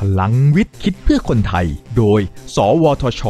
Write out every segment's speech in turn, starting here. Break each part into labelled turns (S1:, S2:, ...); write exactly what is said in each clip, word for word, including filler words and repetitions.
S1: ลังวิทย์คิดเพื่อคนไทยโดยสวทช.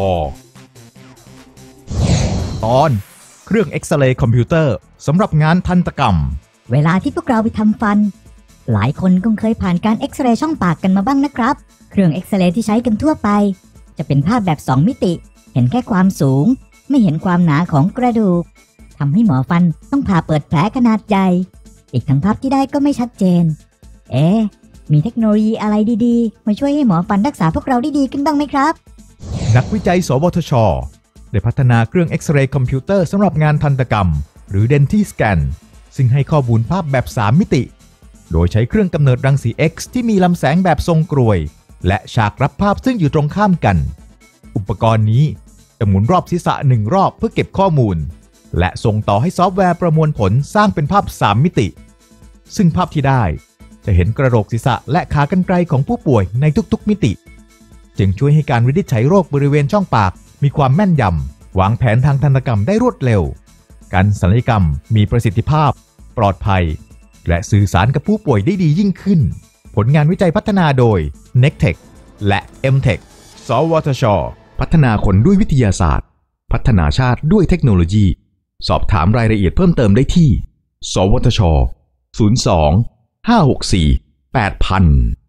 S1: ตอนเครื่องเอ็กซเรย์คอมพิวเตอร์สำหรับงานทันตกรรม
S2: เวลาที่พวกเราไปทำฟันหลายคนคงเคยผ่านการเอ็กซเรย์ช่องปากกันมาบ้างนะครับเครื่องเอ็กซเรย์ที่ใช้กันทั่วไปจะเป็นภาพแบบสองมิติเห็นแค่ความสูงไม่เห็นความหนาของกระดูกทำให้หมอฟันต้องผ่าเปิดแผลขนาดใหญ่อีกทั้งภาพที่ได้ก็ไม่ชัดเจนเอ๊ะมีเทคโนโลยีอะไรดีๆมาช่วยให้หมอฟันรักษาพวกเราได้ดีขึ้นบ้างไหมครับ
S1: นักวิจัยสวทช.ได้พัฒนาเครื่องเอ็กซเรย์คอมพิวเตอร์สำหรับงานทันตกรรมหรือ Dental Scan ซึ่งให้ข้อมูลภาพแบบสามมิติโดยใช้เครื่องกำเนิดรังสี X ที่มีลำแสงแบบทรงกรวยและฉากรับภาพซึ่งอยู่ตรงข้ามกันอุปกรณ์นี้จะหมุนรอบศีรษะหนึ่งรอบเพื่อเก็บข้อมูลและส่งต่อให้ซอฟต์แวร์ประมวลผลสร้างเป็นภาพสามมิติซึ่งภาพที่ได้จะเห็นกระโหลกศีรษะและขากรรไกรของผู้ป่วยในทุกๆมิติจึงช่วยให้การวินิจฉัยโรคบริเวณช่องปากมีความแม่นยำวางแผนทางทันตกรรมได้รวดเร็วการศัลยกรรมมีประสิทธิภาพปลอดภัยและสื่อสารกับผู้ป่วยได้ดียิ่งขึ้นผลงานวิจัยพัฒนาโดย เน็กเทค และ เอ็ม เทค สวทช.พัฒนาคนด้วยวิทยาศาสตร์พัฒนาชาติด้วยเทคโนโลยีสอบถามรายละเอียดเพิ่มเติมได้ที่สวทช.ศูนย์ สอง ห้า หก สี่ แปด ศูนย์ ศูนย์